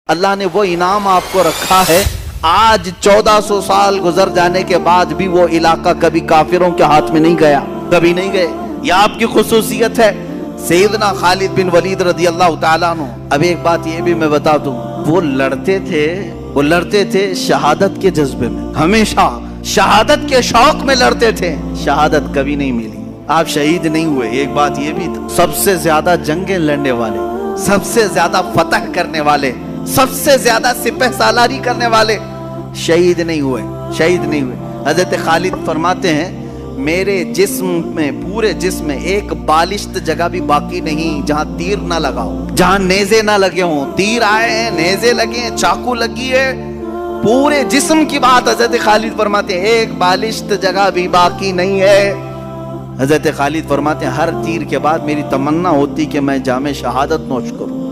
अल्लाह ने वो इनाम आपको रखा है। आज 1400 साल गुजर जाने के बाद भी वो इलाका कभी काफिरों के हाथ में नहीं गया, कभी नहीं गए। यह आपकी खुसूसियत है। सैयदना खालिद बिन वलीद रज़ी अल्लाह ताला अन्हु। अब एक बात ये भी मैं बता दूं, वो लड़ते थे शहादत के जज्बे में, हमेशा शहादत के शौक में लड़ते थे। शहादत कभी नहीं मिली, आप शहीद नहीं हुए। एक बात ये भी था, सबसे ज्यादा जंगें लड़ने वाले, सबसे ज्यादा फतह करने वाले, सबसे ज्यादा सिपह सालारी करने वाले शहीद नहीं हुए। हजरत खालिद फरमाते हैं, मेरे जिस्म में, पूरे जिस्म में एक बालिश्त जगह भी बाकी नहीं जहां तीर ना लगाओ, जहां नेज़े ना लगे हों। तीर आए हैं, नेज़े लगे हैं, चाकू लगी है, पूरे जिस्म की बात हजरत खालिद फरमाते हैं, एक बालिश्त जगह भी बाकी नहीं है। हजरत खालिद फरमाते हैं, हर तीर के बाद मेरी तमन्ना होती कि मैं जामे शहादत नोश करूं।